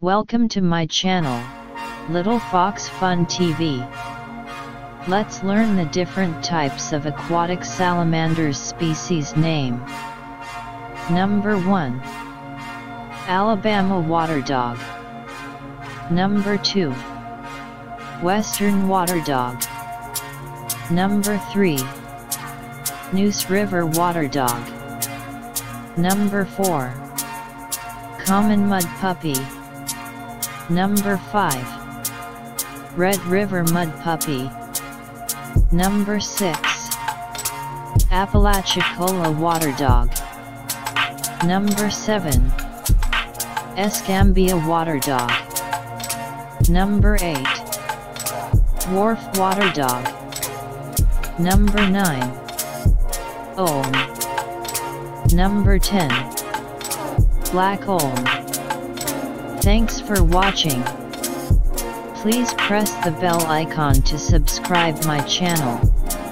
Welcome to my channel, Little Fox Fun TV. Let's learn the different types of aquatic salamanders species name. Number 1. Alabama Waterdog. Number 2. Western Waterdog. Number 3. Neuse River Waterdog. Number 4. Common mud puppy. Number 5. Red River mud puppy. Number 6. Apalachicola Waterdog. Number 7. Escambia Waterdog. Number 8. Wharf Waterdog. Number 9. Olm. Number 10. Black Olm. Thanks for watching. Please press the bell icon to subscribe my channel.